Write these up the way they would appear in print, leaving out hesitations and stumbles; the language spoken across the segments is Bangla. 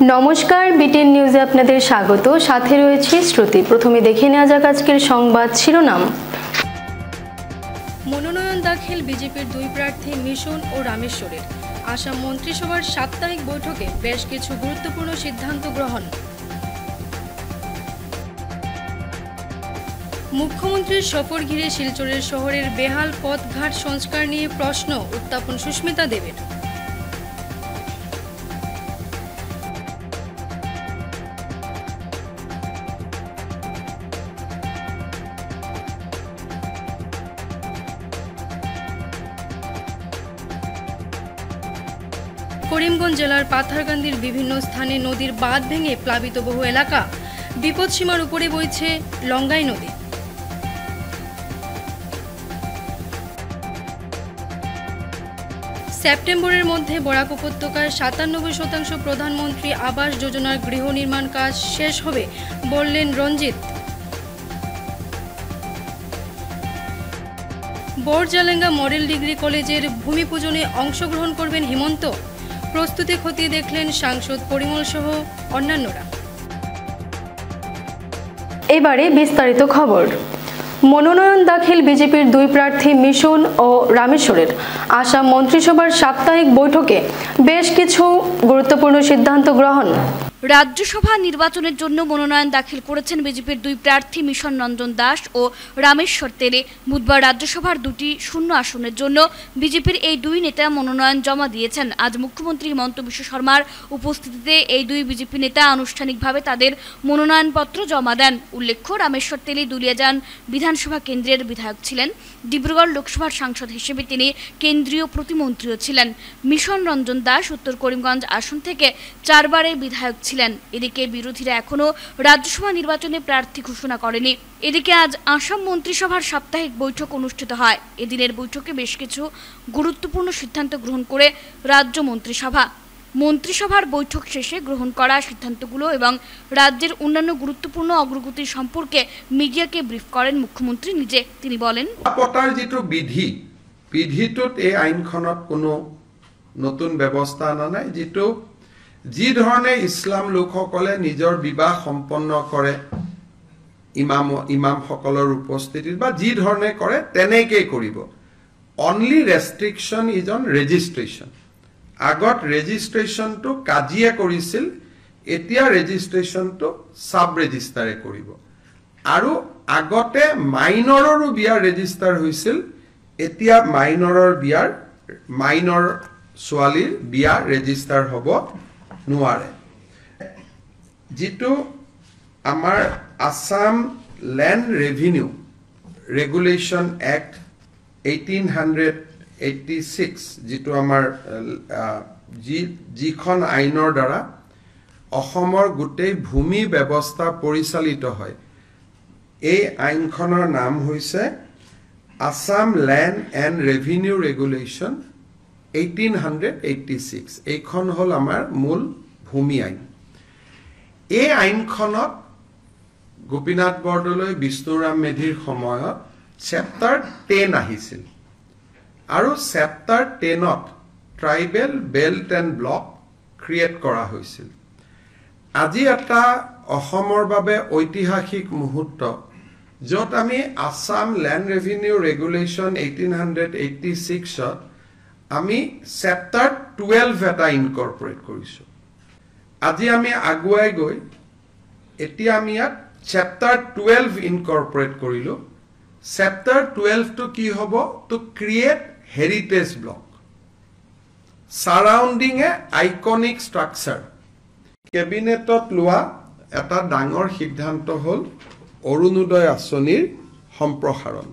নমস্কার, বিটিএন নিউজে আপনাদের স্বাগত। সাথে রয়েছে শ্রুতি। প্রথমে দেখে নেওয়া যাক আজকের সংবাদ শিরোনাম। মনোনয়ন দাখিল বিজেপির দুই প্রার্থী মিশন ও রামেশ্বরের। আসাম মন্ত্রিসভার সাপ্তাহিক বৈঠকে বেশ কিছু গুরুত্বপূর্ণ সিদ্ধান্ত গ্রহণ। মুখ্যমন্ত্রীর সফর ঘিরে শিলচরের শহরের বেহাল পথঘাট সংস্কার নিয়ে প্রশ্ন উত্থাপন সুস্মিতা দেবের। করিমগঞ্জ জেলার পাথারকান্দির বিভিন্ন স্থানে নদীর বাঁধ ভেঙে প্লাবিত বহু এলাকা। বিপদসীমার উপরে বইছে লঙ্গাই নদী। সেপ্টেম্বরের মধ্যে বরাক উপত্যকায় ৯৭% প্রধানমন্ত্রী আবাস যোজনার গৃহ নির্মাণ কাজ শেষ হবে বললেন রঞ্জিত। বোরজালেঙ্গা মডেল ডিগ্রি কলেজের ভূমি পূজনে অংশগ্রহণ করবেন হিমন্ত। প্রস্তুতি খতিয়ে দেখলেন সাংসদ পরিমল সহ অন্যান্যরা। এবারে বিস্তারিত খবর। মনোনয়ন দাখিল বিজেপির দুই প্রার্থী মিশন ও রামেশ্বরের। আসাম মন্ত্রিসভার সাপ্তাহিক বৈঠকে বেশ কিছু গুরুত্বপূর্ণ সিদ্ধান্ত গ্রহণ। রাজ্যসভা নির্বাচনের জন্য মনোনয়ন দাখিল করেছেন বিজেপির দুই প্রার্থী মিশন রঞ্জন দাস ও রামেশ্বর তেলে। বুধবার রাজ্যসভার দুটি শূন্য আসনের জন্য বিজেপির এই দুই নেতা মনোনয়ন জমা দিয়েছেন। আজ মুখ্যমন্ত্রী হিমন্ত বিশ্ব শর্মার উপস্থিতিতে এই দুই বিজেপি নেতা আনুষ্ঠানিকভাবে তাদের মনোনয়নপত্র জমা দেন। উল্লেখ্য, রামেশ্বর তেলে দুলিয়াজান বিধানসভা কেন্দ্রের বিধায়ক ছিলেন। ডিব্রুগড় লোকসভার সাংসদ হিসেবে তিনি কেন্দ্রীয় প্রতিমন্ত্রীও ছিলেন। মিশন রঞ্জন দাস উত্তর করিমগঞ্জ আসন থেকে 4 বারের বিধায়ক ছিলেন। এদিকে বিরোধীরা এখনো রাজ্যসভা নির্বাচনে প্রার্থী ঘোষণা করেনি। এদিকে আজ আসাম মন্ত্রিসভার সাপ্তাহিক বৈঠক অনুষ্ঠিত হয়। এদিনের বৈঠকে বেশ কিছু গুরুত্বপূর্ণ সিদ্ধান্ত গ্রহণ করে রাজ্য মন্ত্রিসভার বৈঠক শেষে গ্রহণ করা সিদ্ধান্তগুলো এবং রাজ্যের অন্যান্য গুরুত্বপূর্ণ অগ্রগতি সম্পর্কে মিডিয়াকে ব্রিফ করেন মুখ্যমন্ত্রী নিজে। তিনি বলেন, পতাৰ যিটো বিধিটোত এই আইনখনত কোনো নতুন ব্যৱস্থা অনা নাই। যি ধৰণে ইছলাম লোকসকলে নিজৰ বিবাহ সম্পন্ন কৰে ইমামসকলৰ উপস্থিতিত বা যি ধৰণে কৰে তেনেকেই কৰিব। Only restriction is on registration. আগত ৰেজিষ্ট্ৰেশ্যনটো কাজিয়ে কৰিছিল, এতিয়া ৰেজিষ্ট্ৰেশ্যনটো সাব ৰেজিষ্টাৰে কৰিব। আৰু আগতে মাইনৰৰো বিয়া ৰেজিষ্টাৰ হৈছিল, এতিয়া মাইনৰ ছোৱালীৰ বিয়া ৰেজিষ্টাৰ হ'ব নোৱাৰে। যিটো আমাৰ Assam land revenue regulation act 1886, যিটো আমাৰ যিখন আইনৰ দ্বাৰা অসমৰ গোটেই ভূমি ব্যৱস্থা পৰিচালিত হয়, এই আইনখনৰ নাম হৈছে Assam land and revenue regulation 1886। এইখন হ'ল আমাৰ মূল ভূমি আইন। এই আইনখনত গোপীনাথ বৰদলৈ বিষ্ণুৰাম মেধিৰ সময়ত চেপ্টাৰ 10 আহিছিল আৰু চেপ্টাৰ 10ত tribal belt and block create কৰা হৈছিল। আজি এটা অসমৰ বাবে ঐতিহাসিক মুহূৰ্ত, য'ত আমি আসাম লেণ্ড ৰেভিনিউ ৰেগুলেশ্যন 1886ত আমি চেপ্টাৰ 12 এটা ইনকৰ্পৰেট কৰিছোঁ। আজি আমি আগুৱাই গৈ এতিয়া আমি ইয়াত চেপ্টাৰ 12 ইনকৰ্পৰেট কৰিলোঁ। চেপ্টাৰ 12টো কি হ'ব? To create heritage block surrounding a iconic structure. কেবিনেটত লোৱা এটা ডাঙৰ সিদ্ধান্ত হ'ল অৰুণোদয় আঁচনিৰ সম্প্ৰসাৰণ।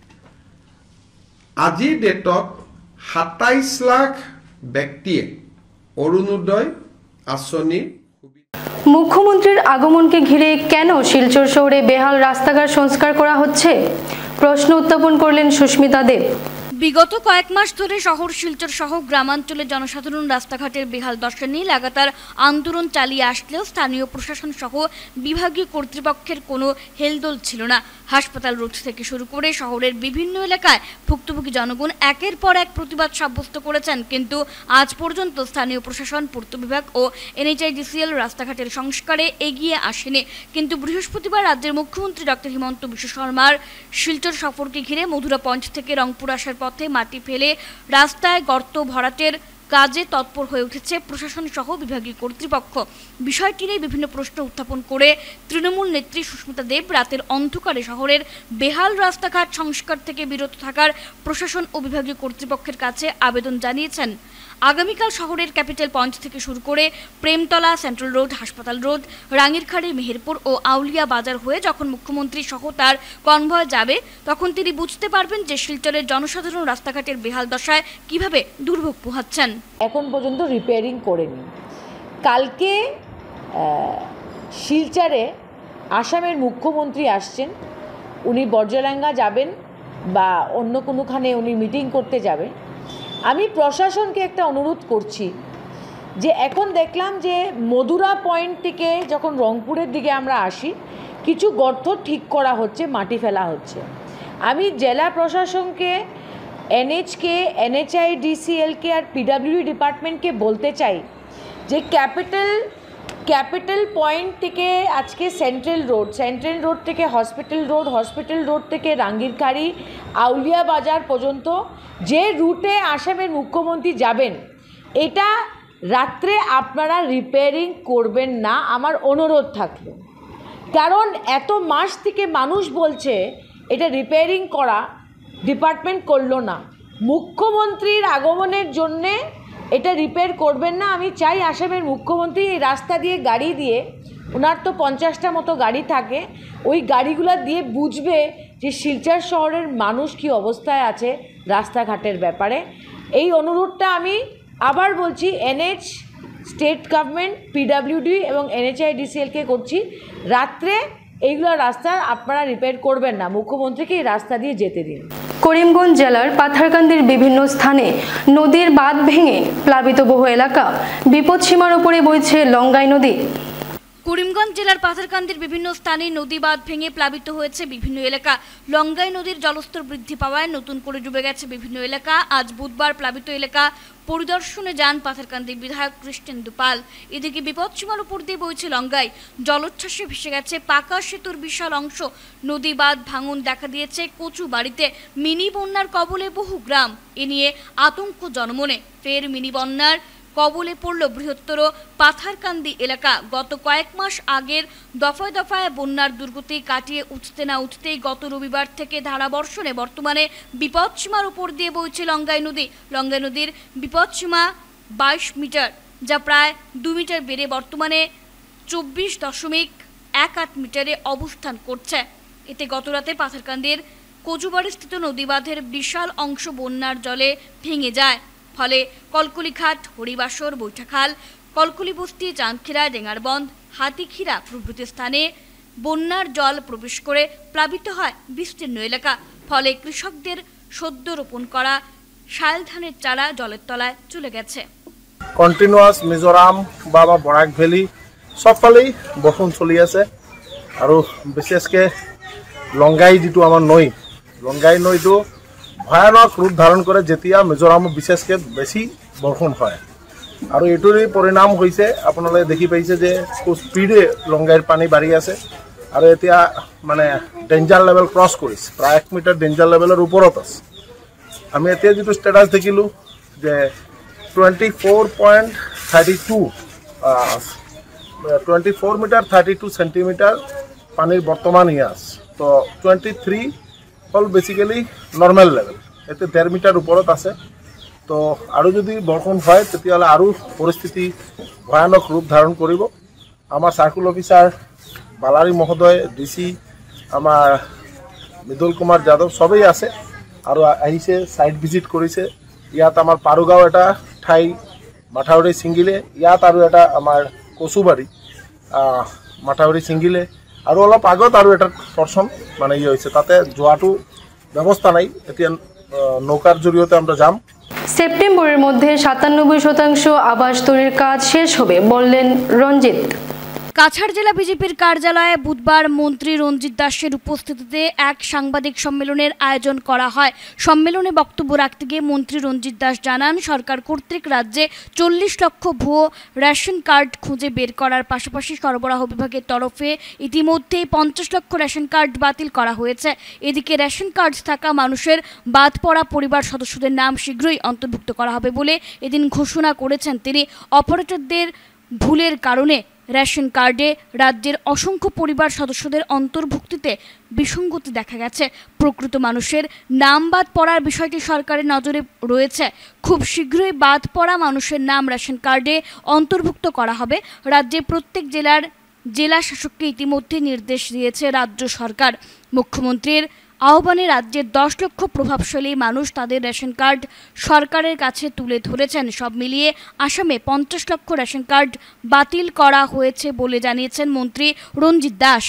আজিৰ ডেটত ২৭ লাখ ব্যক্তিয়ে অৰুণোদয় আঁচনির। মুখ্যমন্ত্রীর আগমনকে ঘিরে কেন শিলচর শহরে বেহাল রাস্তাঘাট সংস্কার করা হচ্ছে? প্রশ্ন উত্থাপন করলেন সুস্মিতা দেব। বিগত কয়েক মাস ধরে শহর শিলচর সহ গ্রামাঞ্চলে জনসাধারণ রাস্তাঘাটের বেহাল দশা নিয়ে লাগাতার আন্দোলন চালিয়ে আসলেও স্থানীয় প্রশাসন সহ বিভাগীয় কর্তৃপক্ষের কোনো হেলদোল ছিল না। হাসপাতাল রোড থেকে শুরু করে শহরের বিভিন্ন এলাকায় ভুক্তভোগী জনগণ একের পর এক প্রতিবাদ সাব্যস্ত করেছেন, কিন্তু আজ পর্যন্ত স্থানীয় প্রশাসন, পূর্ত বিভাগ ও NHIDCL রাস্তাঘাটের সংস্কারে এগিয়ে আসেনি। কিন্তু বৃহস্পতিবার রাজ্যের মুখ্যমন্ত্রী ডক্টর হিমন্ত বিশ্ব শর্মার শিলচর সফরকে ঘিরে মধুরা পঞ্চ থেকে রংপুর আসার পথে মাটি ফেলে রাস্তায় গর্ত ভরাটের কাজে তৎপর হয়ে উঠেছে প্রশাসন সহ বিভাগীয় কর্তৃপক্ষ। বিষয়টি নিয়ে বিভিন্ন প্রশ্ন উত্থাপন করে তৃণমূল নেত্রী সুস্মিতা দেব রাতের অন্ধকারে শহরের বেহাল রাস্তাঘাট সংস্কার থেকে বিরত থাকার প্রশাসন ও বিভাগীয় কর্তৃপক্ষের কাছে আবেদন জানিয়েছেন। আগামীকাল শহরের ক্যাপিটাল পয়েন্ট থেকে শুরু করে প্রেমতলা, সেন্ট্রাল রোড, হাসপাতাল রোড, রাঙ্গিরখাড়ি, মেহেরপুর ও আউলিয়া বাজার হয়ে যখন মুখ্যমন্ত্রী সহ তার কনভয় যাবে, তখন তিনি বুঝতে পারবেন যে শিলচরের জনসাধারণ রাস্তাঘাটের বেহাল দশায় কিভাবে দুর্ভোগ পোহাচ্ছেন। এখন পর্যন্ত রিপেয়ারিং করেনি। কালকে শিলচরে আসামের মুখ্যমন্ত্রী আসছেন, উনি বর্জলাঙ্গা যাবেন বা অন্য কোনোখানে উনি মিটিং করতে যাবেন। আমি প্রশাসনকে একটা অনুরোধ করছি যে এখন দেখলাম যে মধুরা পয়েন্ট থেকে যখন রংপুরের দিকে আমরা আসি, কিছু গর্ত ঠিক করা হচ্ছে, মাটি ফেলা হচ্ছে। আমি জেলা প্রশাসনকে, NHকে, NHIDCLকে আর PWD ডিপার্টমেন্টকে বলতে চাই যে ক্যাপিটাল পয়েন্ট থেকে আজকে সেন্ট্রাল রোড থেকে হসপিটাল রোড থেকে রাঙ্গিরখাড়ি, আউলিয়া বাজার পর্যন্ত যে রুটে আসামের মুখ্যমন্ত্রী যাবেন, এটা রাত্রে আপনারা রিপেয়ারিং করবেন না, আমার অনুরোধ থাকলো। কারণ এত মাস থেকে মানুষ বলছে এটা রিপেয়ারিং করা, ডিপার্টমেন্ট করলো না। মুখ্যমন্ত্রীর আগমনের জন্যে এটা রিপেয়ার করবেন না। আমি চাই আসামের মুখ্যমন্ত্রী এই রাস্তা দিয়ে গাড়ি দিয়ে, ওনার তো 50টা মতো গাড়ি থাকে, ওই গাড়িগুলো দিয়ে বুঝবে যে শিলচর শহরের মানুষ কি অবস্থায় আছে রাস্তাঘাটের ব্যাপারে। এই অনুরোধটা আমি আবার বলছি NH, স্টেট গভর্নমেন্ট, PWD এবং NHIDCLকে করছি, রাত্রে এইগুলো রাস্তা আপনারা রিপেয়ার করবেন না, মুখ্যমন্ত্রীকে এই রাস্তা দিয়ে যেতে দিন। করিমগঞ্জ জেলার পাথারকান্দির বিভিন্ন স্থানে নদীর বাঁধ ভেঙে প্লাবিত বহু এলাকা, বিপদসীমার উপরে বইছে লঙ্গাই নদী। করিমগঞ্জ জেলার পাথারকান্দির বিভিন্ন স্থানে নদী বাঁধ ভেঙে প্লাবিত হয়েছে বিভিন্ন এলাকা। লঙ্গাই নদীর জলস্তর বৃদ্ধি পাওয়ায় নতুন করে ডুবে গেছে বিভিন্ন এলাকা। আজ বুধবার প্লাবিত এলাকা পরিদর্শনে যান পাথারকান্দির বিধায়ক কৃষ্ণেন্দু পাল। এদিকে বিপদসীমার উপর দিয়ে বইছে লঙ্গাই, জলোচ্ছ্বাসে ভেসে গেছে পাকা সেতুর বিশাল অংশ। নদী বাঁধ ভাঙন দেখা দিয়েছে কচু বাড়িতে। মিনি বন্যার কবলে বহু গ্রাম, এ নিয়ে আতঙ্ক জনমনে। ফের মিনি বন্যার কবলে পড়ল বৃহত্তর পাথারকান্দি এলাকা। গত কয়েক মাস আগের দফায় দফায় বন্যার দুর্গতি কাটিয়ে উঠতে না উঠতেই গত রবিবার থেকে ধারাবর্ষণে বর্তমানে বিপদসীমার উপর দিয়ে বইছে লঙ্গাই নদী। লঙ্গাই নদীর বিপদসীমা 22 মিটার, যা প্রায় 2 মিটার বেড়ে বর্তমানে 24.18 মিটারে অবস্থান করছে। এতে গতরাতে পাথারকান্দির কচুবাড়িস্থিত নদীবাঁধের বিশাল অংশ বন্যার জলে ভেঙে যায়। ফলে কলকলিঘাট, হরিবাসর, বৈঠাখাল, কলকলি বস্তি, চাঁদখিরা, ডেঙ্গারবন্ধ, হাতিখিরা প্রভৃতি স্থানে বন্যার জল প্রবেশ করে প্লাবিত হয় বিস্তীর্ণ এলাকা। ফলে কৃষকদের সদ্য রোপণ করা শাল ধানের চারা জলের তলায় চলে গেছে। কন্টিনিউয়াস মিজোরাম বা আমার বরাক ভ্যালি সবফালেই বৰষুণ চলি আছে। আৰু বিশেষকৈ লংগাই যিটো আমাৰ নৈ, লংগাই নৈটো ভয়ানক ৰূপ ধাৰণ কৰে যেতিয়া মিজোৰামত বিশেষকৈ বেছি বৰষুণ হয়। আৰু এইটোৰে পৰিণাম হৈছে আপোনালোকে দেখি পাইছে যে খুব স্পীডে লংগাইৰ পানী বাঢ়ি আছে আৰু এতিয়া মানে ডেঞ্জাৰ লেভেল ক্ৰছ কৰিছে, প্ৰায় 1 মিটাৰ ডেঞ্জাৰ লেভেলৰ ওপৰত আছে। আমি এতিয়া যিটো ষ্টেটাছ দেখিলোঁ যে 24 মিটাৰ 32 সেন্টিমিটাৰ পানীৰ বৰ্তমান আছে। তো 23 হ'ল বেচিকেলি নৰ্মেল লেভেল, এতে 1.5 মিটাৰ ওপৰত আছে। তো আৰু যদি বৰষুণ হয় তেতিয়াহ'লে আৰু পৰিস্থিতি ভয়ানক ৰূপ ধাৰণ কৰিব। আমাৰ চাৰ্কুল অফিচাৰ বালাৰী মহোদয়, DC আমাৰ মৃদুল কুমাৰ যাদৱ সবেই আছে আৰু আহিছে, সাইট ভিজিট কৰিছে। ইয়াত আমাৰ পাৰুগাঁও এটা ঠাই মাথাউৰি ছিঙিলে, ইয়াত আৰু এটা আমাৰ কচুবাৰী মাথাউৰি ছিঙিলে আৰু অলপ আগত আৰু এটা পৰ্চন মানে হৈছে, তাতে যোৱাটো ব্যৱস্থা নাই। এতিয়া নৌকার জৰিয়তে আমরা যাম। সেপ্টেম্বরের মধ্যে 97% আবাস তৈরির কাজ শেষ হবে বললেন রঞ্জিত। কাছাড় জেলা বিজেপির কার্যালয়ে বুধবার মন্ত্রী রঞ্জিত দাসের উপস্থিতিতে এক সাংবাদিক সম্মেলনের আয়োজন করা হয়। সম্মেলনে বক্তব্য রাখতে গিয়ে মন্ত্রী রঞ্জিত দাস জানান, সরকার কর্তৃক রাজ্যে 40 লক্ষ ভুয়ো রেশন কার্ড খুঁজে বের করার পাশাপাশি সরবরাহ বিভাগের তরফে ইতিমধ্যেই 50 লক্ষ রেশন কার্ড বাতিল করা হয়েছে। এদিকে রেশন কার্ড থাকা মানুষের বাদ পড়া পরিবার সদস্যদের নাম শীঘ্রই অন্তর্ভুক্ত করা হবে বলে এদিন ঘোষণা করেছেন তিনি। অপারেটরদের ভুলের কারণে রেশন কার্ডে রাজ্যের অসংখ্য পরিবার সদস্যদের অন্তর্ভুক্তিতে বিসঙ্গতি দেখা গেছে। প্রকৃত মানুষের নাম বাদ পড়ার বিষয়টি সরকারের নজরে রয়েছে। খুব শীঘ্রই বাদ পড়া মানুষের নাম রেশন কার্ডে অন্তর্ভুক্ত করা হবে। রাজ্যের প্রত্যেক জেলা শাসককে ইতিমধ্যে নির্দেশ দিয়েছে রাজ্য সরকার। মুখ্যমন্ত্রীর আহ্বানে রাজ্যের 10 লক্ষ প্রভাবশালী মানুষ তাদের রেশন কার্ড সরকারের কাছে তুলে ধরেছেন। সব মিলিয়ে আসামে 50 লক্ষ ৰেচন কার্ড বাতিল করা হয়েছে বলে জানিয়েছেন মন্ত্রী রঞ্জিত দাস।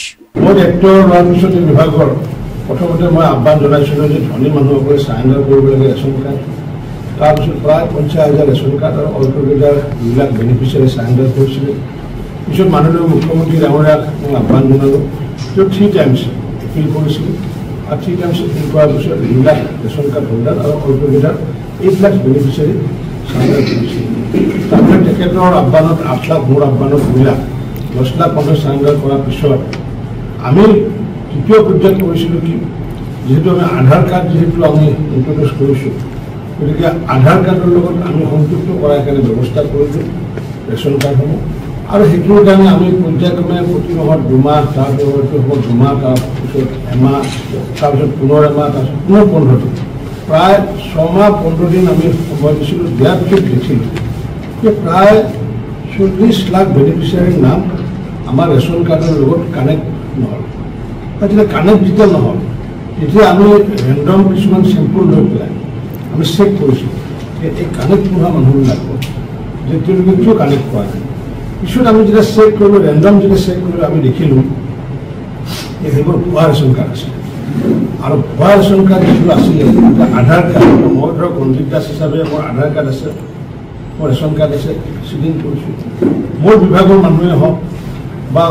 প্রথমতে মই আহ্বান জনাইছিলোঁ যে ধনী মানুহসকলে সাৰেণ্ডাৰ কৰিব লাগে ৰেচন কাৰ্ড। তাৰপিছত প্ৰায় 50,000 ৰেচন কাৰ্ড আৰু অল্পকেইটাৰ 2 লাখ বেনিফিচিয়াৰী সাৰেণ্ডাৰ কৰিছিলে। পিছত মাননীয় মুখ্যমন্ত্ৰী ডাঙৰীয়াক মই আহ্বান জনালোঁ যে 3 টাইমছ এপিল কৰিছিলোঁ আৰু 3 টাইমছ এপিল কৰাৰ পিছত 2 লাখ ৰেচন কাৰ্ড হোল্ডাৰ আৰু অল্পকেইটাৰ 8 লাখ বেনিফিচিয়াৰী সাৰেণ্ডাৰ কৰিছিল। তাৰপিছত তেখেতৰ আহ্বানত 8 লাখ, মোৰ আহ্বানত 2 লাখ, 10 লাখ 50 সাৰেণ্ডাৰ কৰাৰ পিছত আমি তৃতীয় পৰ্যায়ত কৰিছিলোঁ কি, যেহেতু আমি আধাৰ কাৰ্ড আমি ইন্ট্ৰডিউচ কৰিছোঁ, গতিকে আধাৰ কাৰ্ডৰ লগত আমি সংযুক্ত কৰাৰ কাৰণে ব্যৱস্থা কৰিলোঁ ৰেচন কাৰ্ডসমূহ। আৰু সেইটোৰ কাৰণে আমি পৰ্যায়ক্ৰমে প্ৰতি মাহত 2 মাহ, তাৰপিছত 2 মাহ, তাৰপিছত এমাহ, তাৰপিছত পুনৰ এমাহ, তাৰপিছত পুনৰ 15 দিন, প্ৰায় 6 মাহ 15 দিন আমি সময় দিছিলোঁ। দিয়াৰ পিছত দেখিলোঁ যে প্ৰায় 40 লাখ বেনিফিচিয়াৰীৰ নাম আমাৰ ৰেচন কাৰ্ডৰ লগত কানেক্ট নহ'ল। যেতিয়া কানেক্ট যেতিয়া নহ'ল, তেতিয়া আমি ৰেণ্ডম কিছুমান চেম্পল লৈ পেলাই আমি চেক কৰিছোঁ যে এই কানেক্ট নোহোৱা মানুহবিলাকৰ যে তেওঁলোকে কিয় কানেক্ট কৰা নাই। পিছত আমি যেতিয়া চেক কৰিলোঁ, ৰেণ্ডম যেতিয়া চেক কৰিলোঁ, আমি দেখিলোঁ যে সেইবোৰ ভুৱা ৰেচন কাৰ্ড আছিলে। আৰু ভুৱা ৰেচন কাৰ্ড যিটো আছিলে, আধাৰ কাৰ্ড, মই ধৰক ৰঞ্জিত দাস হিচাপে মোৰ আধাৰ কাৰ্ড আছে, মোৰ ৰেচন কাৰ্ড আছে, চিডিং কৰিছোঁ। মোৰ বিভাগৰ মানুহে হওক বা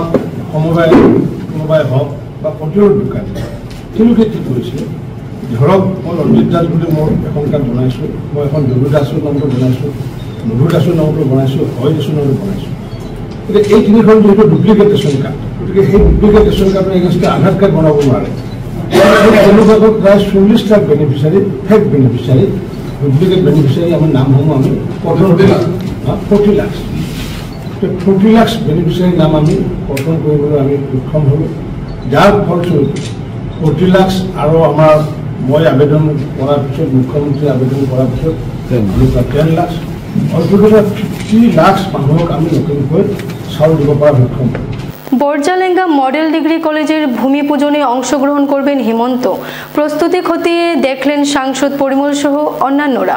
সমবায় হওক বা প্ৰতিৰোধ দোকানী, তেওঁলোকে কি কৰিছে, ধৰক মই ৰঞ্জিত দাস বুলি মোৰ এখন কাৰ্ড বনাইছোঁ, মই এখন দেৱু দাসৰ নামটো বনাইছোঁ, মধু দাসৰ নামটো বনাইছোঁ, হয় দাসৰ নামটো বনাইছোঁ। গতিকে এই তিনিখন যিহেতু ডুপ্লিকেট ৰেচন কাৰ্ড, গতিকে সেই ডুপ্লিকেট ৰেচন কাৰ্ডৰ এগেইনষ্টে আধাৰ কাৰ্ড বনাব নোৱাৰে। তেনেকুৱা প্ৰায় 40 lakh beneficiary, fake beneficiary, duplicate beneficiary আমাৰ নামসমূহ আমি 40 লাখ 40 লাখ বেনিফিচিয়াৰী নাম আমি গঠন কৰিবলৈ আমি সক্ষম হ'লোঁ। যাৰ ফলস্বৰূপে 40 লাখ আৰু আমাৰ মই আবেদন কৰাৰ পিছত, মুখ্যমন্ত্ৰী আবেদন কৰাৰ পিছত 10 লাখ, অল্পকেইটা 50 লাখ মানুহক আমি নতুনকৈ চাউল দিব পৰা সক্ষম হ'লোঁ। বর্জালেঙ্গা মডেল ডিগ্রি কলেজের ভূমি পূজনে অংশগ্রহণ করবেন হেমন্ত। প্রস্তুতি খতিয়ে দেখলেন সাংসদ পরিমল সহ অন্যান্যরা।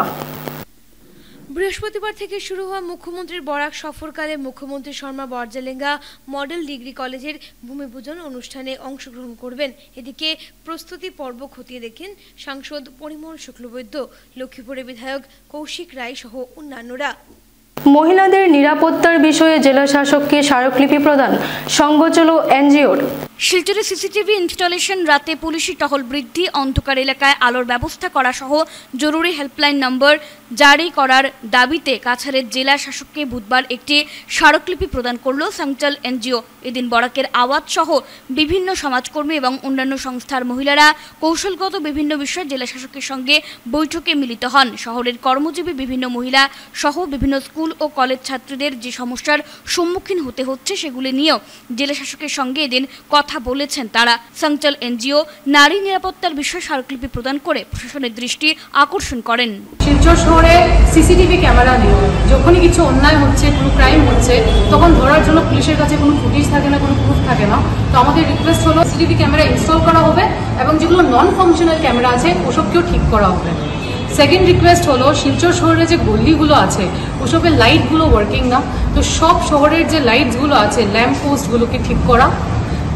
বৃহস্পতিবার থেকে শুরু হওয়া মুখ্যমন্ত্রীর বরাক সফরকালে মুখ্যমন্ত্রী শর্মা বর্জালেঙ্গা মডেল ডিগ্রি কলেজের ভূমি পূজন অনুষ্ঠানে অংশগ্রহণ করবেন। এদিকে প্রস্তুতি পর্ব খতিয়ে দেখেন সাংসদ পরিমল শুক্লবৈদ্য, লক্ষ্মীপুরের বিধায়ক কৌশিক রায় সহ অন্যান্যরা। মহিলাদের নিরাপত্তার বিষয়ে জেলা শাসককে স্মারকলিপি প্রদান, সঙ্গ চলো এনজিওর। শিলচরে সিসিটিভি ইনস্টলেশন, রাতে পুলিশি টহল বৃদ্ধি, অন্ধকার এলাকায় আলোর ব্যবস্থা করা সহ জরুরি হেল্পলাইন নম্বর জারি করার দাবিতে কাছাড়ের জেলা শাসককে বুধবার একটি স্মারকলিপি প্রদান করল সাংচল এনজিও। এদিন বরাকের আওয়াজ সহ বিভিন্ন সমাজকর্মী এবং অন্যান্য সংস্থার মহিলারা কৌশলগত বিভিন্ন বিষয়ে জেলা শাসকের সঙ্গে বৈঠকে মিলিত হন। শহরের কর্মজীবী বিভিন্ন মহিলা সহ বিভিন্ন স্কুল ও কলেজ ছাত্রীদের যে সমস্যার সম্মুখীন হতে হচ্ছে সেগুলি নিয়েও জেলা শাসকের সঙ্গে এদিন কথা বলেছেন তারা। সাংচল এনজিও নারী নিরাপত্তার বিষয়ে স্মারকলিপি প্রদান করে প্রশাসনের দৃষ্টি আকর্ষণ করেন। শিলচর শহরে সিসিটিভি ক্যামেরা নেই, যখনই কিছু অন্যায় হচ্ছে, কোনো ক্রাইম হচ্ছে, তখন ধরার জন্য পুলিশের কাছে কোনো ফুটেজ থাকে না, কোনো প্রুফ থাকে না। তো আমাদের রিকোয়েস্ট হলো সিসিটিভি ক্যামেরা ইনস্টল করা হবে এবং যেগুলো নন ফাংশনাল ক্যামেরা আছে ওসবকেও ঠিক করা হবে। সেকেন্ড রিকোয়েস্ট হলো শিলচর শহরে যে গল্লিগুলো আছে ওসবের লাইটগুলো ওয়ার্কিং না, তো সব শহরের যে লাইটসগুলো আছে ল্যাম্প পোস্টগুলোকে ঠিক করা।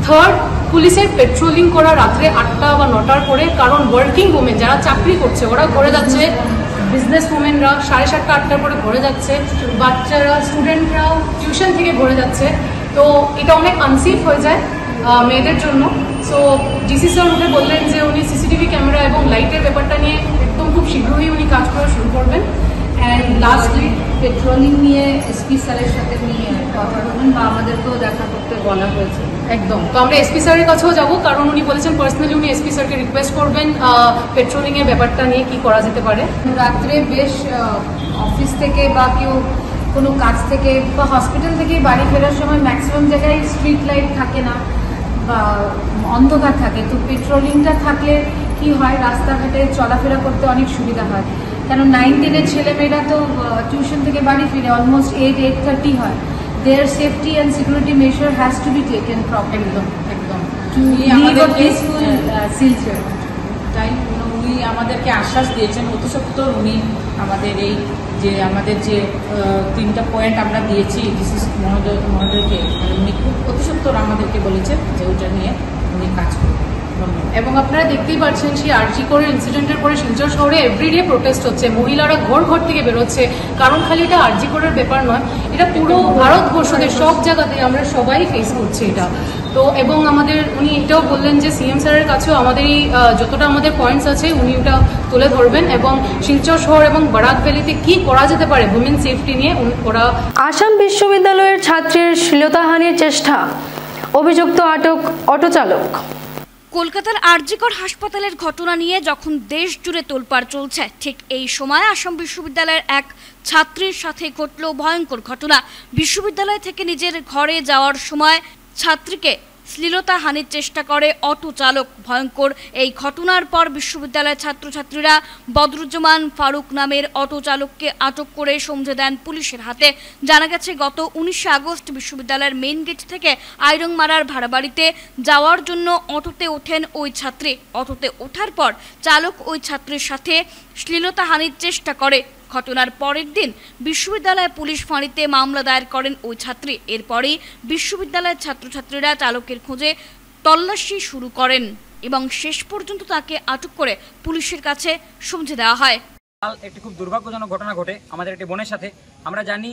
থার্ড, পুলিশের পেট্রোলিং করা রাত্রে 8টা বা 9টার পরে, কারণ ওয়ার্কিং ওমেন যারা চাকরি করছে ওরা ঘরে যাচ্ছে, বিজনেস ওমেনরা 7:30 8টার পরে ঘরে যাচ্ছে, বাচ্চারা স্টুডেন্টরাও টিউশন থেকে ঘরে যাচ্ছে, তো এটা অনেক আনসেফ হয়ে যায় মেয়েদের জন্য। সো ডিসি স্যার উঠে বললেন যে উনি সিসিটিভি ক্যামেরা এবং লাইটের ব্যাপারটা নিয়ে একদম খুব শীঘ্রই উনি কাজ করা শুরু করবেন। অ্যান্ড লাস্টলি পেট্রোলিং নিয়ে এসপি স্যারের সাথে নিয়ে কথা বলবেন বা আমাদেরকেও দেখা করতে বলা হয়েছে। একদম, তো আমরা এসপি স্যারের কাছেও যাব, কারণ উনি বলেছেন পার্সোনালি উনি এসপি স্যারকে রিকোয়েস্ট করবেন পেট্রোলিংয়ের ব্যাপারটা নিয়ে কি করা যেতে পারে। রাত্রে বেশ অফিস থেকে বা কেউ কোনো কাজ থেকে বা হসপিটাল থেকে বাড়ি ফেরার সময় ম্যাক্সিমাম জায়গায় স্ট্রিট লাইট থাকে না বা অন্ধকার থাকে, তো পেট্রোলিংটা থাকলে কি হয় রাস্তাঘাটে চলাফেরা করতে অনেক সুবিধা হয়। কেন 9-10-এর ছেলেমেয়েরা তো টিউশন থেকে বাড়ি ফিরে অলমোস্ট 8-8:30 হয়। Their safety and security measure has to be taken properly. একদম তাই উনি আমাদেরকে আশ্বাস দিয়েছেন অতি সত্বর। উনি আমাদের এই যে আমাদের যে 3টা পয়েন্ট আমরা দিয়েছি ডিসি মহোদয়কে, উনি খুব অতি সত্বর আমাদেরকে বলেছেন যে ওটা নিয়ে উনি কাজ করবেন। এবং আপনারা দেখতেই পাচ্ছেন সেই আরজি করের ইনসিডেন্টের পরে শিলচর শহরে এভরিডে প্রোটেস্ট হচ্ছে, মহিলারা ঘর থেকে বেরোচ্ছে, কারণ খালি এটা আরজি করের ব্যাপার নয়, এটা পুরো ভারতবর্ষের সব জায়গাতে আমরা সবাই ফেস করছি এটা। তো এবং আমাদের উনি এটাও বললেন যে সিএম স্যারের কাছেও আমাদের এই যতটা আমাদের পয়েন্টস আছে উনি ওটা তুলে ধরবেন এবং শিলচর শহর এবং বারাক ভ্যালিতে কি করা যেতে পারে উইমেন সেফটি নিয়ে ওরা। আসাম বিশ্ববিদ্যালয়ের ছাত্রীর শ্লীলতাহানির চেষ্টা, অভিযুক্ত আটক অটো চালক। কলকাতার আরজিকর হাসপাতালের ঘটনা নিয়ে যখন দেশ জুড়ে তোলপাড় চলছে, ঠিক এই সময় আসাম বিশ্ববিদ্যালয়ের এক ছাত্রীর সাথে ঘটল ভয়ঙ্কর ঘটনা। বিশ্ববিদ্যালয় থেকে নিজের ঘরে যাওয়ার সময় ছাত্রীকে শ্লীলতাহানির চেষ্টা করে অটো চালক। ভয়ঙ্কর এই ঘটনার পর বিশ্ববিদ্যালয়ের ছাত্রছাত্রীরা বদরুজ্জামান ফারুক নামের অটো চালককে আটক করে সমঝে দেন পুলিশের হাতে। জানা গেছে গত 19 আগস্ট বিশ্ববিদ্যালয়ের মেইন গেট থেকে আইরংমারার ভাড়াবাড়িতে যাওয়ার জন্য অটোতে ওঠেন ওই ছাত্রী। অটোতে ওঠার পর চালক ওই ছাত্রীর সাথে শ্লীলতাহানির চেষ্টা করে। ঘটনার পরের দিন বিশ্ববিদ্যালয় পুলিশ ফাঁড়িতে মামলা দায়ের করেন ওই ছাত্রী। এরপরই বিশ্ববিদ্যালয়ের ছাত্রছাত্রীরা চালকের খোঁজে তল্লাশি শুরু করেন এবং শেষ পর্যন্ত তাকে আটক করে পুলিশের কাছে সমঝে দেওয়া হয়। একটি খুব দুর্ভাগ্যজনক ঘটনা ঘটে আমাদের একটি বোনের সাথে। আমরা জানি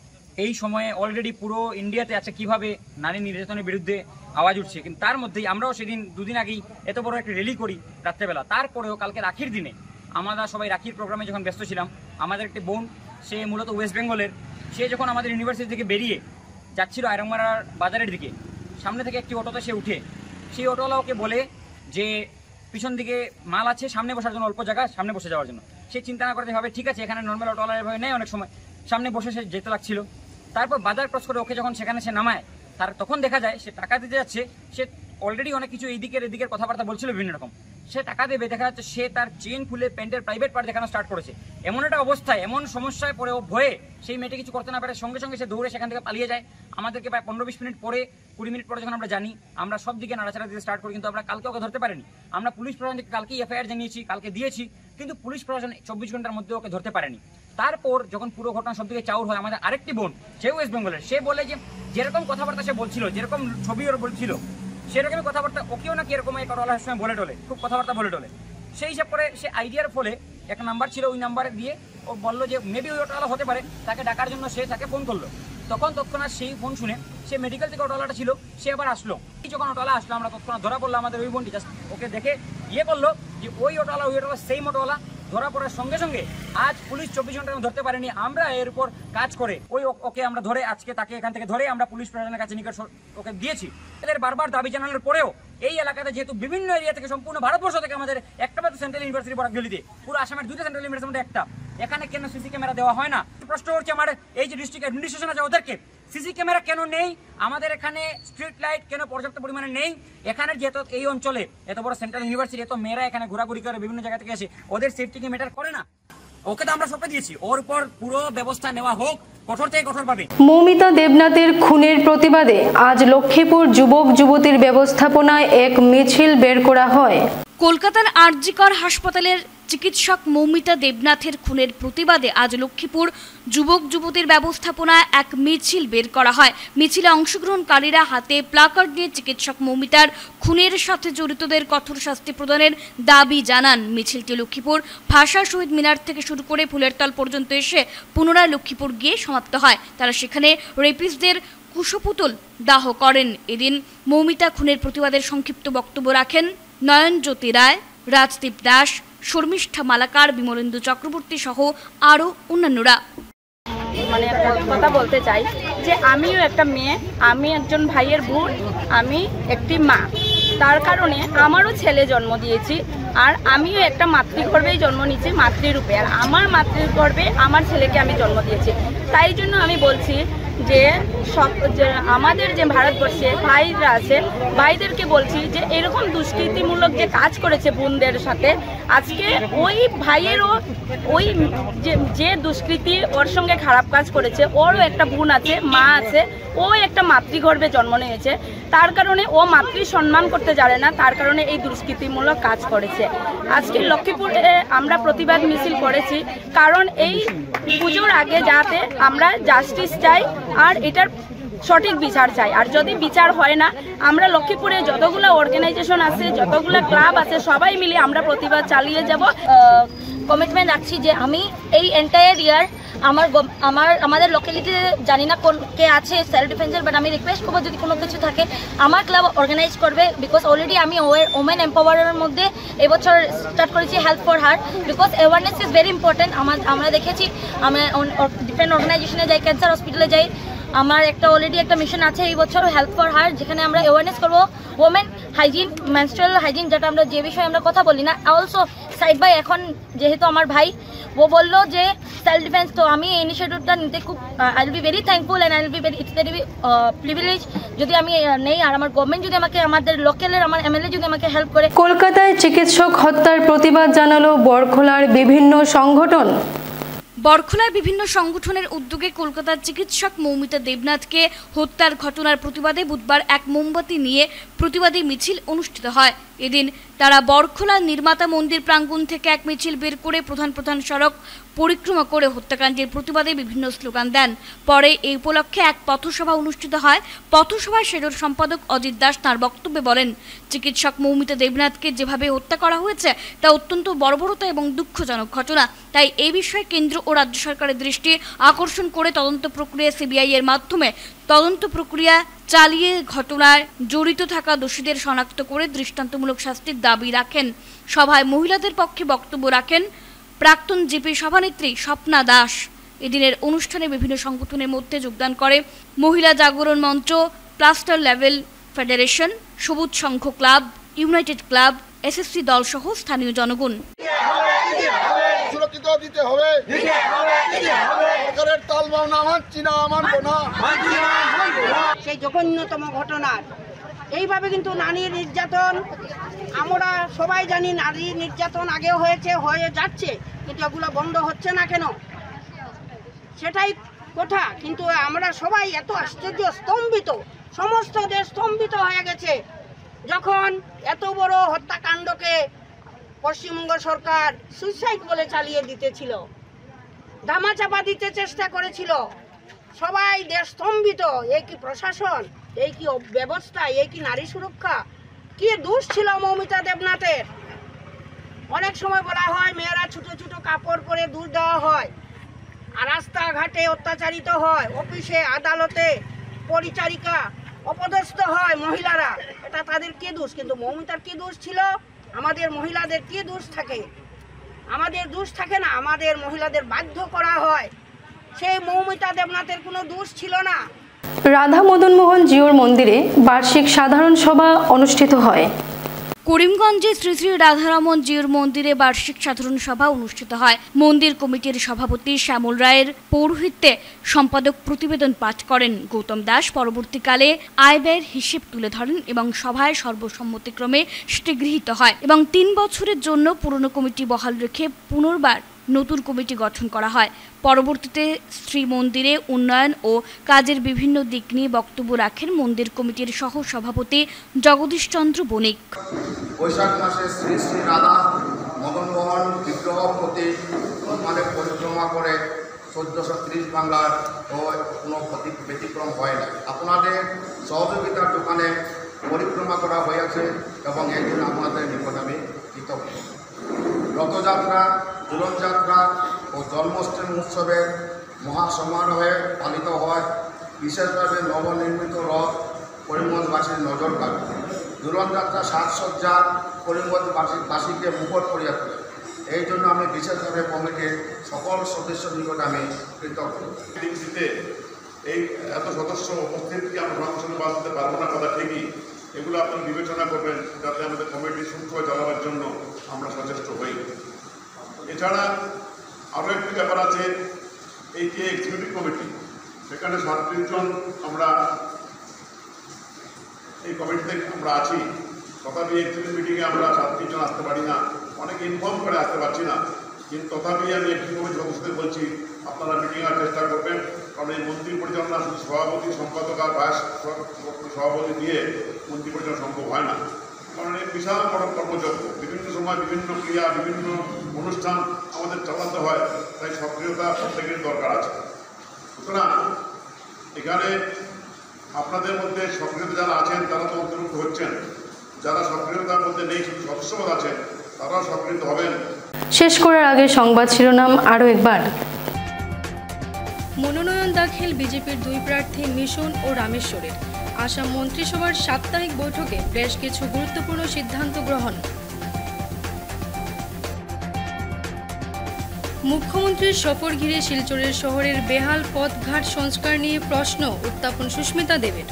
এই সময়ে অলরেডি পুরো ইন্ডিয়াতে আছে কিভাবে নারী নির্যাতনের বিরুদ্ধে আওয়াজ উঠছে, কিন্তু তার মধ্যেই আমরাও সেদিন দুদিন আগেই এত বড় একটা র্যালি করি রাত্রেবেলা। তারপরেও কালকে রাখির দিনে আমরা সবাই রাখির প্রোগ্রামে যখন ব্যস্ত ছিলাম, আমাদের একটি বোন, সে মূলত ওয়েস্ট বেঙ্গলের, সে যখন আমাদের ইউনিভার্সিটি থেকে বেরিয়ে যাচ্ছিল আইরংমারার বাজারের দিকে, সামনে থেকে একটি অটোতে সে উঠে, সেই অটোওয়ালা ওকে বলে যে পিছন দিকে মাল আছে, সামনে বসার জন্য অল্প জায়গা, সামনে বসে যাওয়ার জন্য। সে চিন্তা না করতে ভাবে ঠিক আছে, এখানে নর্মাল অটোওয়ালা এভাবে নেয় অনেক সময়, সামনে বসে সে যেতে লাগছিল। তারপর বাজার ক্রস করে ওকে যখন সেখানে সে নামায়, তার তখন দেখা যায় সে টাকা দিতে যাচ্ছে, সে অলরেডি অনেক কিছু এদিকের কথাবার্তা বলছিল বিভিন্ন রকম। সে টাকা দেবে, দেখা যাচ্ছে সে তার চেন খুলে প্যান্টের প্রাইভেট পার্ট দেখানো স্টার্ট করেছে। এমন একটা অবস্থায়, এমন সমস্যায় পড়ে ও ভয়ে সেই মেয়েটি কিছু করতে না পারে, সঙ্গে সঙ্গে সে দৌড়ে সেখান থেকে পালিয়ে যায়। আমাদেরকে প্রায় 15-20 মিনিট পরে, 20 মিনিট পরে যখন আমরা জানি, আমরা সব দিকে নাড়াচাড়া দিতে স্টার্ট করি, কিন্তু আমরা কালকে ওকে ধরতে পারিনি। আমরা পুলিশ প্রশাসন থেকে কালকেই এফআইআর জানিয়েছি, কালকে দিয়েছি, কিন্তু পুলিশ প্রশাসন 24 ঘন্টার মধ্যে ওকে ধরতে পারেনি। তারপর যখন পুরো ঘটনা সব দিকে চাউর হয়, আমাদের আরেকটি বোন, সে ওয়েস্ট বেঙ্গলের, সে বলে যে যেরকম কথাবার্তা সে বলছিল, যেরকম ছবি ওর বলছিল, সেরকমই কথাবার্তা ওকেও নাকি এরকম এক অটোওয়ালার সময় বলে টলে, খুব কথাবার্তা বলে টলে। সেই হিসাব করে সে আইডিয়ার ফলে একটা নাম্বার ছিল, ওই নাম্বারে দিয়ে ও বললো যে মেবি ওই অটোওয়ালা হতে পারে, তাকে ডাকার জন্য সে তাকে ফোন করলো। তখন তৎক্ষণাৎ সেই ফোন শুনে সে মেডিকেল থেকে অটোওয়ালাটা ছিল, সে আবার আসলো। যখন অটোওয়ালা আসলো, আমরা তৎক্ষণাৎ ধরা পড়লো। আমাদের ওই বোনটি জাস্ট ওকে দেখে করলো যে ওই অটোওয়ালা সেই অটোওয়ালা। ধরা পড়ার সঙ্গে সঙ্গে আজ পুলিশ 24 ঘন্টার ধরতে পারেনি। আমরা এর উপর কাজ করে ওকে আমরা ধরে আজকে তাকে এখান থেকে ধরে আমরা পুলিশ প্রশাসনের কাছে নিকট ওকে দিয়েছি। এদের বারবার দাবি জানানোর পরেও এই এলাকাতে যেহেতু বিভিন্ন এরিয়া থেকে সম্পূর্ণ ভারতবর্ষ থেকে আমাদের একটা মাত্র সেন্ট্রাল ইউনিভার্সিটি বরাক ভ্যালিতে, পুরো আসামের 2টা সেন্ট্রাল ইউনিভার্সিটির মধ্যে একটা, এখানে কেন সিসি ক্যামেরা দেওয়া হয় না? প্রশ্ন হচ্ছে আমার এই যে ডিস্ট্রিক্ট অ্যাডমিনিস্ট্রেশন আছে ওদেরকে, সিসি ক্যামেরা কেন নেই? আমাদের এখানে স্ট্রিট লাইট কেন পর্যাপ্ত পরিমাণে নেই? এখানে যেহেতু এই অঞ্চলে এত বড় সেন্ট্রাল ইউনিভার্সিটি, এত মেয়েরা এখানে ঘোরাঘুরি করে বিভিন্ন জায়গা থেকে এসে, ওদের সেফটি কি ম্যাটার করে না? ওকে তো আমরা সঁপে দিয়েছি, ওর উপর পুরো ব্যবস্থা নেওয়া হোক কঠোর থেকে কঠোরভাবে। মৌমিতা দেবনাথের খুনের প্রতিবাদে আজ লক্ষ্মীপুর যুবক যুবতীর ব্যবস্থাপনায় এক মিছিল বের করা হয়। কলকাতার আরজিকর হাসপাতালের চিকিৎসক মৌমিতা দেবনাথের খুনের প্রতিবাদে আজ লক্ষ্মীপুর যুবক যুবতীর ব্যবস্থাপনায় এক মিছিল বের করা হয়। মিছিলে অংশগ্রহণকারীরা হাতে প্লাকার্ড নিয়ে চিকিৎসক মৌমিতার খুনের সাথে জড়িতদের কঠোর শাস্তি প্রদানের দাবি জানান। মিছিলটি লক্ষ্মীপুর ভাষা শহীদ মিনার থেকে শুরু করে ফুলেরতল পর্যন্ত এসে পুনরায় লক্ষ্মীপুর গিয়ে সমাপ্ত হয়। তারা সেখানে রেপিস্টদের কুশপুতুল দাহ করেন। এদিন মৌমিতা খুনের প্রতিবাদের সংক্ষিপ্ত বক্তব্য রাখেন নয়নজ্যোতি রায়, রাজদীপ দাস, শর্মিষ্ঠা মালাকার, বিমলেন্দু চক্রবর্তী সহ আরও অন্যান্যরা। মানে কথা বলতে চাই যে আমিও একটা মেয়ে, আমি একজন ভাইয়ের বোন, আমি একটি মা। তার কারণে আমারও ছেলে জন্ম দিয়েছি, আর আমিও একটা মাতৃগর্ভেই জন্ম নিয়েছি, মাতৃরূপে। আর আমার মাতৃগর্ভে আমার ছেলেকে আমি জন্ম দিয়েছি। তাই জন্য আমি বলছি যে আমাদের যে ভারতবর্ষে ভাইরা আছে, ভাইদেরকে বলছি যে এরকম দুষ্কৃতিমূলক যে কাজ করেছে বোনদের সাথে, আজকে ওই ভাইয়েরও ওই যে দুষ্কৃতি ওর সঙ্গে খারাপ কাজ করেছে, ওরও একটা বোন আছে, মা আছে, ও একটা মাতৃগর্ভে জন্ম নিয়েছে। তার কারণে ও মাতৃ সম্মান করতে জানে না, তার কারণে এই দুষ্কৃতিমূলক কাজ করেছে। আজকে লক্ষ্মীপুরে আমরা প্রতিবাদ মিছিল করেছি, কারণ এই পুজোর আগে যাতে আমরা জাস্টিস চাই আর এটার সঠিক বিচার চাই। আর যদি বিচার হয় না, আমরা লক্ষ্মীপুরে যতগুলো অর্গানাইজেশন আছে, যতগুলো ক্লাব আছে, সবাই মিলে আমরা প্রতিবাদ চালিয়ে যাব। কমিটমেন্ট রাখছি যে আমি এই এন্টায়ার ইয়ার আমাদের লোকালিটিতে জানি না কোন কে আছে সেলফ ডিফেন্সের, বাট আমি রিকোয়েস্ট করবো যদি কোনো কিছু থাকে আমার ক্লাব অর্গানাইজ করবে। বিকজ অলরেডি আমি ওমেন এম্পাওয়ারের মধ্যে এবছর স্টার্ট করেছি help for her, because awareness is very important. আমরা দেখেছি, আমি ডিফারেন্ট অর্গানাইজেশনে যাই, ক্যান্সার হসপিটালে যাই, আমার অলরেডি একটা মিশন আছে এই বছর হেল্প ফর হার, যেখানে আমরা অ্যাওয়ারনেস করবো ওমেন হাইজিন, মেনস্ট্রুয়াল হাইজিন, যেটা আমরা যে বিষয়ে আমরা কথা বলি না। অলসো সাইড বাই এখন যেহেতু আমার ভাই ও বললো যে সেলফ ডিফেন্স, তো আমি এই ইনিশিয়েটিভটা নিতে খুব I will be very thankful and I will be very it's very privilege যদি আমি নেই, আর আমার গভর্নমেন্ট যদি আমাকে, আমাদের লোকালের আমার এমএলএ যদি আমাকে হেল্প করে। কলকাতায় চিকিৎসক হত্যার প্রতিবাদ জানালো বরখোলার বিভিন্ন সংগঠন। বরখোলায় বিভিন্ন সংগঠনের উদ্যোগে কলকাতার চিকিৎসক মৌমিতা দেবনাথকে হত্যার ঘটনার প্রতিবাদে বুধবার এক মোমবাতি নিয়ে প্রতিবাদী মিছিল অনুষ্ঠিত হয়। এদিন তারা বরখোলা নির্মাতা মন্দির প্রাঙ্গণ থেকে এক মিছিল বের করে প্রধান সড়ক পরিক্রমা করে হত্যাকাণ্ডের প্রতিবাদে বিভিন্ন স্লোগান দেন। পরে এই উপলক্ষে এক পথসভা অনুষ্ঠিত হয়। পথসভায় সেডোর সম্পাদক অজিত দাস তাঁর বক্তব্যে বলেন, চিকিৎসক মৌমিতা দেবনাথকে যেভাবে হত্যা করা হয়েছে তা অত্যন্ত বর্বরতা এবং দুঃখজনক ঘটনা। তাই এই বিষয়ে কেন্দ্র ও রাজ্য সরকারের দৃষ্টি আকর্ষণ করে তদন্ত প্রক্রিয়া সিবিআই এর মাধ্যমে তদন্ত প্রক্রিয়া চালিয়ে ঘটনায় জড়িত থাকা দোষীদের শনাক্ত করে দৃষ্টান্তমূলক শাস্তির দাবি রাখেন। সভায় মহিলাদের পক্ষে বক্তব্য রাখেন প্রাক্তন জিপি সভানেত্রী স্বপ্না দাস। এদিনের অনুষ্ঠানে বিভিন্ন সংগঠনের মধ্যে যোগদান করে মহিলা জাগরণ মঞ্চ, plaster level federation, Sabuj Sangha club, united club, SSC দল সহ স্থানীয় জনগণ। সেই জঘন্যতম ঘটনার এইভাবে কিন্তু নারী নির্যাতন, আমরা সবাই জানি নারী নির্যাতন আগেও হয়েছে, হয়ে যাচ্ছে, কিন্তু এগুলো বন্ধ হচ্ছে না কেন, সেটাই কথা। কিন্তু আমরা সবাই এত আশ্চর্য, স্তম্ভিত, সমস্ত দেশ স্তম্ভিত হয়ে গেছে যখন এত বড় হত্যাকাণ্ডকে পশ্চিমবঙ্গ সরকার সুইসাইড বলে চালিয়ে দিতেছিল, ধামাচাপা দিতে চেষ্টা করেছিল। সবাই দেশ স্তম্ভিত। এই কি প্রশাসন, এই কি ব্যবস্থা, এই কি নারী সুরক্ষা? কি দোষ ছিল মৌমিতা দেবনাথের? অনেক সময় বলা হয় মেয়েরা ছোট ছোট কাপড় পরে দূর দেওয়া হয়, আর রাস্তাঘাটে অত্যাচারিত হয়, অফিসে আদালতে পরিচারিকা অপদস্থ হয় মহিলারা, এটা তাদের কি দোষ? কিন্তু মৌমিতার কি দোষ ছিল? আমাদের মহিলাদের কি দোষ থাকে? আমাদের দোষ থাকে না, আমাদের মহিলাদের বাধ্য করা হয়। সেই মৌমিতা দেবনাথের কোনো দোষ ছিল না। রাধা মদন মোহন জিওর মন্দিরে বার্ষিক সাধারণ সভা অনুষ্ঠিত হয়। করিমগঞ্জে শ্রী শ্রী রাধারমন জিউর মন্দিরে বার্ষিক সাধারণ সভা অনুষ্ঠিত হয়। মন্দির কমিটির সভাপতি শ্যামল রায়ের পৌরোহিত্যে সম্পাদক প্রতিবেদন পাঠ করেন। গৌতম দাস পরবর্তীকালে আয় ব্যয়ের হিসেব তুলে ধরেন এবং সভায় সর্বসম্মতিক্রমে সেটি গৃহীত হয় এবং 3 বছরের জন্য পুরনো কমিটি বহাল রেখে পুনর্বার নতুন কমিটি গঠন করা হয়। পরবর্তীতে শ্রী মন্দিরে উন্নয়ন ও কাজের বিভিন্ন দিক নিয়ে বক্তব্য রাখেন মন্দির কমিটির সহ সভাপতি জগদীশ চন্দ্র বণিক। বৈশাখ মাসে শ্রী শ্রী রাধা মদন ভবন বিগ্রহ প্রতি পরিক্রমা করে 1430 বাংলার কোনো ব্যতিক্রম হয় না। আপনাদের সহযোগিতার দোকানে পরিক্রমা করা হয়েছে এবং এই জন্য আপনাদের নিকট আমি কৃতজ্ঞ। রথযাত্রা, দোলনযাত্রা ও জন্মাষ্টমী উৎসবের মহাসমারোহে পালিত হয়। বিশেষভাবে নবনির্মিত রথ করিমগঞ্জবাসীর নজর কাড়ে। দোলনযাত্রা সাজসজ্জা করিমগঞ্জবাসীকে মুখর করিয়া তোলে। এই জন্য আমি বিশেষভাবে কমিটির সকল সদস্যের নিকট আমি কৃতজ্ঞ। এই এত সদস্য উপস্থিত কি আমরা সংসদে বাস দিতে পারবো না, কথা ঠিকই। এগুলো আপনি বিবেচনা করবেন যাতে আমাদের কমিটি সুষ্ঠুভাবে চালাবার জন্য আমরা সচেষ্ট হই। এছাড়া আরও একটি ব্যাপার আছে, এই যে এক্সিকিউটিভ কমিটি, সেখানে 37 জন আমরা এই কমিটিতে আমরা আছি। তথাপি এক্সিকিউটিভ মিটিংয়ে আমরা 37 জন আসতে পারি না, অনেকে ইনফর্ম করে আসতে পারছি না। কিন্তু তথাপি আমি এক্সিকিউটিভ কমিটির সদস্যদের বলছি, আপনারা মিটিং আর চেষ্টা করবেন, কারণ এই মন্ত্রী পরিচালনা শুধু সভাপতি, সম্পাদক আর ভাইস সভাপতি দিয়ে মন্ত্রী পরিচালনা সম্ভব হয় না। কারণ এই বিশাল বড় কর্মযজ্ঞ, বিভিন্ন সময় বিভিন্ন ক্রিয়া, বিভিন্ন অনুষ্ঠান আমাদের চালাতে হয়, তাই সক্রিয়তা প্রত্যেকের দরকার আছে। সুতরাং এখানে আপনাদের মধ্যে সক্রিয়তা যারা আছেন তারা তো অন্তর্ভুক্ত হচ্ছেন, যারা সক্রিয়তার মধ্যে নেই, শুধু সদস্যপদ আছেন, তারাও সক্রিয় হবেন। শেষ করার আগে সংবাদ শিরোনাম আরও একবার। মনোনয়ন দাখিল বিজেপির 2 প্রার্থী মিশন ও রামেশ্বরের। আসাম মন্ত্রিসভার সাপ্তাহিক বৈঠকে বেশ কিছু গুরুত্বপূর্ণ সিদ্ধান্ত গ্রহণ। মুখ্যমন্ত্রীর সফর ঘিরে শিলচরের শহরের বেহাল পথঘাট সংস্কার নিয়ে প্রশ্ন উত্থাপন সুস্মিতা দেবের।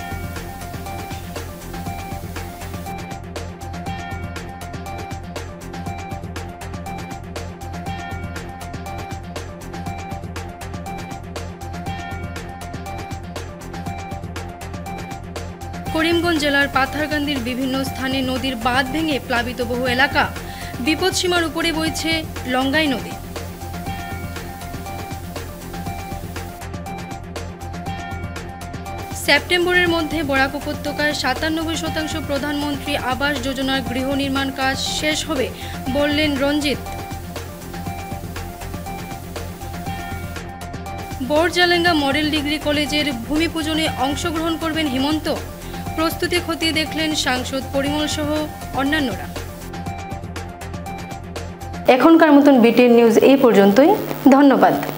করিমগঞ্জ জেলার পাথারকান্দির বিভিন্ন স্থানে নদীর বাঁধ ভেঙে প্লাবিত বহু এলাকা। বিপদসীমার উপরে বইছে লঙ্গাই নদী। সেপ্টেম্বরের মধ্যে বরাক উপত্যকায় 97% প্রধানমন্ত্রী আবাস যোজনার গৃহ নির্মাণ কাজ শেষ হবে বললেন রঞ্জিত। বড়জালেঙ্গা মডেল ডিগ্রি কলেজের ভূমি পূজনে অংশগ্রহণ করবেন হিমন্ত। প্রস্তুতি খতিয়ে দেখলেন সাংসদ পরিমল সহ অন্যান্যরা। এখনকার মতন বিটিএন নিউজ এই পর্যন্তই। ধন্যবাদ।